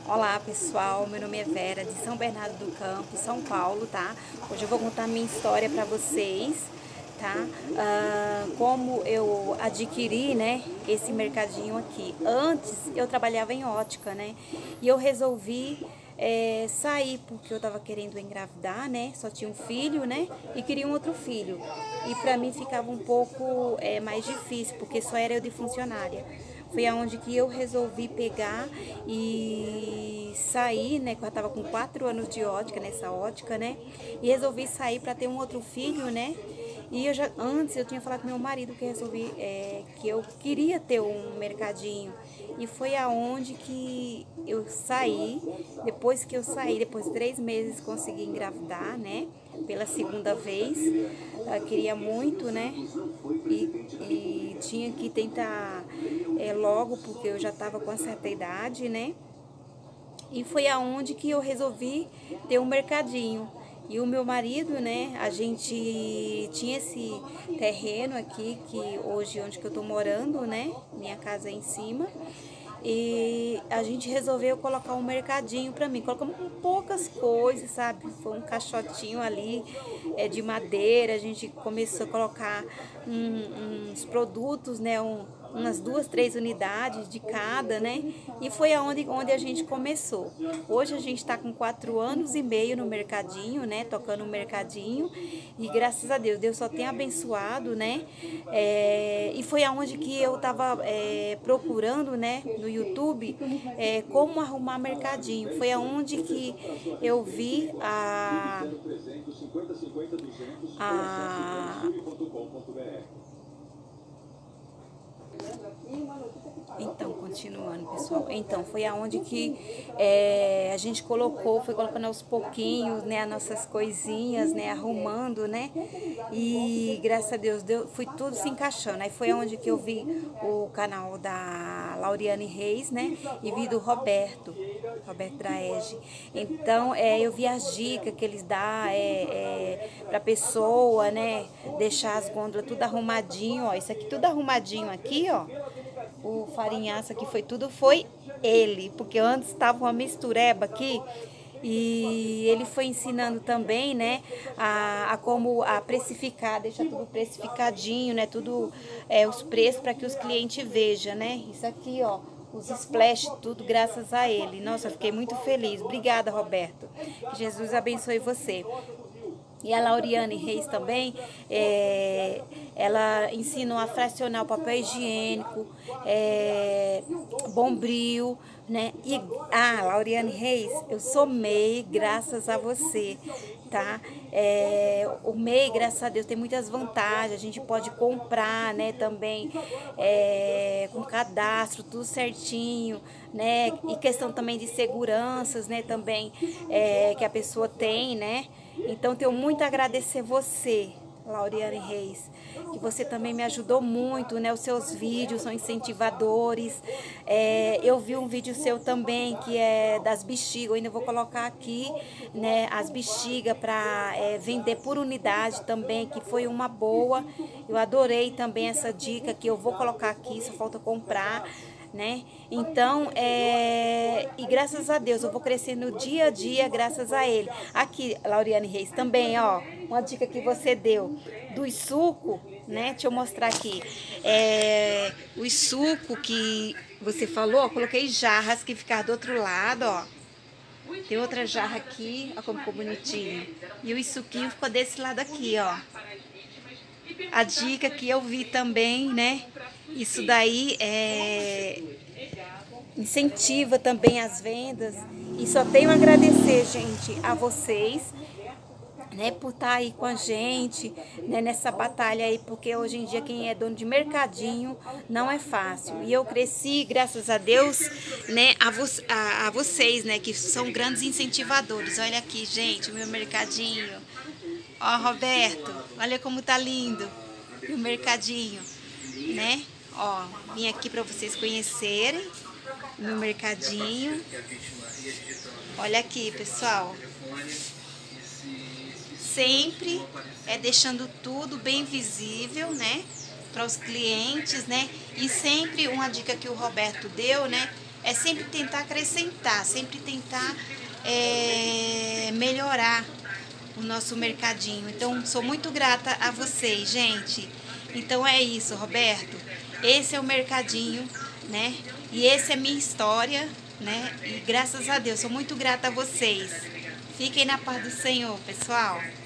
Olá pessoal, meu nome é Vera, de São Bernardo do Campo, São Paulo, tá? Hoje eu vou contar minha história pra vocês, tá? Como eu adquiri, né, esse mercadinho aqui. Antes eu trabalhava em ótica, né? E eu resolvi sair porque eu tava querendo engravidar, né? Só tinha um filho, né? E queria um outro filho. E pra mim ficava um pouco mais difícil, porque só era eu de funcionária. Foi aonde que eu resolvi pegar e sair, né? Que eu estava com 4 anos de ótica, nessa ótica, né? E resolvi sair para ter um outro filho, né? E antes eu tinha falado com meu marido que resolvi, que eu queria ter um mercadinho. E foi aonde que eu saí. Depois que eu saí, depois de 3 meses, consegui engravidar, né? Pela segunda vez. Eu queria muito, né? E tinha que tentar logo, porque eu já estava com uma certa idade, né? E foi aonde que eu resolvi ter um mercadinho. E o meu marido, né, a gente tinha esse terreno aqui, que hoje onde que eu tô morando, né, minha casa é em cima. E a gente resolveu colocar um mercadinho para mim. Colocamos com poucas coisas, sabe? Foi um caixotinho ali de madeira. A gente começou a colocar uns produtos, né? Umas 2, 3 unidades de cada, né? E foi onde a gente começou. Hoje a gente está com 4 anos e meio no mercadinho, né? Tocando o mercadinho. E graças a Deus, Deus só tem abençoado, né? E foi aonde que eu tava procurando, né? No YouTube, como arrumar mercadinho. Foi aonde que eu vi a Então, continuando, pessoal. Então, foi aonde que a gente foi colocando aos pouquinhos, né, as nossas coisinhas, né, arrumando, né, e graças a Deus, foi tudo se encaixando. Aí foi aonde que eu vi o canal da Lauriane Reis, né, e vi do Roberto Draege. Então, eu vi as dicas que eles dão pra pessoa, né, deixar as gôndolas tudo arrumadinho, ó, isso aqui tudo arrumadinho aqui, ó. O farinhaço aqui foi ele, porque antes estava uma mistureba aqui e ele foi ensinando também, né, a como a precificar, deixar tudo precificadinho, né, tudo os preços para que os clientes vejam, né. Isso aqui, ó, os splash, tudo graças a ele. Nossa, eu fiquei muito feliz. Obrigada, Roberto. Que Jesus abençoe você. E a Lauriane Reis também, ela ensinou a fracionar o papel higiênico, Bombril, né? E, Lauriane Reis, eu sou MEI graças a você, tá? O MEI, graças a Deus, tem muitas vantagens. A gente pode comprar, né, também, com cadastro, tudo certinho, né? E questão também de seguranças, né, também, que a pessoa tem, né? Então, tenho muito a agradecer você, Lauriane Reis, que você também me ajudou muito, né? Os seus vídeos são incentivadores. Eu vi um vídeo seu também, que é das bexigas. Eu ainda vou colocar aqui, né, as bexigas para vender por unidade também, que foi uma boa. Eu adorei também essa dica, que eu vou colocar aqui, só falta comprar, né? Então, e graças a Deus, eu vou crescendo dia a dia graças a ele. Aqui, Lauriane Reis, também, ó, uma dica que você deu dos suco, né? Deixa eu mostrar aqui. Os suco que você falou, ó, coloquei jarras que ficar do outro lado, ó. Tem outra jarra aqui, ó, como ficou bonitinho. E o suquinho ficou desse lado aqui, ó. A dica que eu vi também, né? Isso daí incentiva também as vendas. E só tenho a agradecer, gente, a vocês, né, por estar aí com a gente, né, nessa batalha aí, porque hoje em dia quem é dono de mercadinho não é fácil. E eu cresci, graças a Deus, né, a vocês, né, que são grandes incentivadores. Olha aqui, gente, o meu mercadinho. Ó, Roberto, olha como tá lindo o mercadinho, né? Ó, vim aqui para vocês conhecerem o meu mercadinho. Olha aqui, pessoal. Sempre deixando tudo bem visível, né? Para os clientes, né? E sempre uma dica que o Roberto deu, né? é sempre tentar acrescentar, sempre tentar melhorar o nosso mercadinho. Então, sou muito grata a vocês, gente. Então é isso, Roberto. Esse é o mercadinho, né? E essa é a minha história, né? E graças a Deus, sou muito grata a vocês. Fiquem na paz do Senhor, pessoal.